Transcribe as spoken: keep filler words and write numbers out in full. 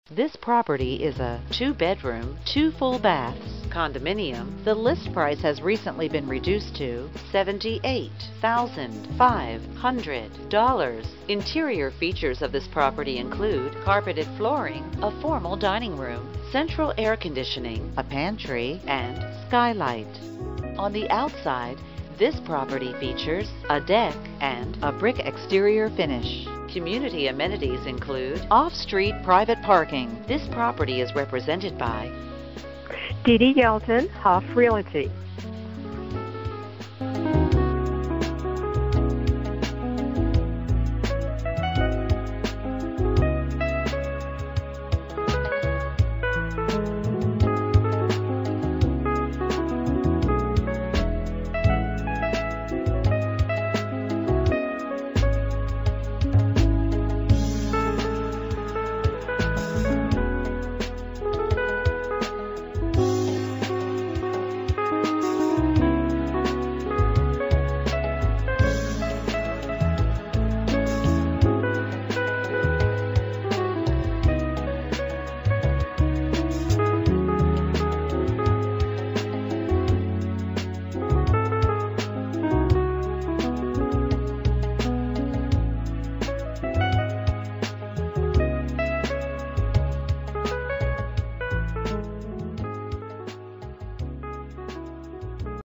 This property is a two-bedroom, two full baths condominium. The list price has recently been reduced to seventy-eight thousand five hundred dollars. Interior features of this property include carpeted flooring, a formal dining room, central air conditioning, a pantry, and skylight. On the outside, this property features a deck and a brick exterior finish. Community amenities include off-street private parking. This property is represented by Dee Dee Yelton, Huff Realty.